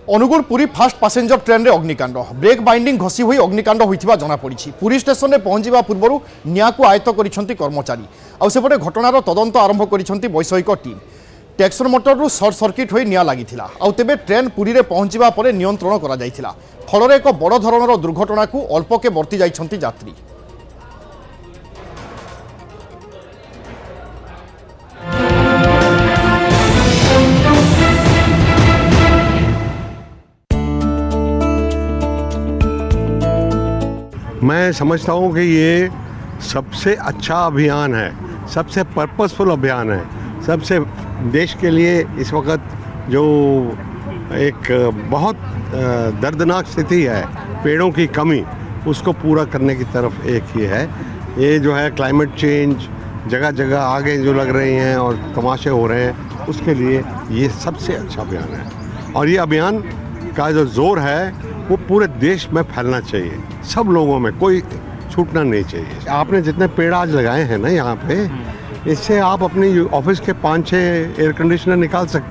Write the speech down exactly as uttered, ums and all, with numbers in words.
Angul Puri fast passenger train रे अग्निकांड break binding घसी हुई अग्निकांड होइथिबा जना पड़ी। पुरी स्टेशन में पहुंचवा पूर्व निया को आयत्त करिसेंती कर्मचारी। आउसेपटे घटनार तदंत आरंभ करिसेंती वैषयिक टीम। टैक्सर मोटर सर्ट सर्किट होई निया लागिथिला। आउ तेबे ट्रेन पुरी रे पहुंचवा परे नियंत्रण करा जायथिला। फलरे एक बड़ धरणर दुर्घटना को अल्पके बर्ती जाइछंती यात्री। मैं समझता हूँ कि ये सबसे अच्छा अभियान है, सबसे पर्पसफुल अभियान है, सबसे देश के लिए इस वक्त जो एक बहुत दर्दनाक स्थिति है पेड़ों की कमी, उसको पूरा करने की तरफ एक ये है। ये जो है क्लाइमेट चेंज जगह जगह आगे जो लग रही हैं और तमाशे हो रहे हैं, उसके लिए ये सबसे अच्छा अभियान है। और ये अभियान का जो जोर है वो पूरे देश में फैलना चाहिए, सब लोगों में, कोई छूटना नहीं चाहिए। आपने जितने पेड़ आज लगाए हैं ना यहाँ पे, इससे आप अपनी ऑफिस के पाँच छः एयर कंडीशनर निकाल सकते हैं।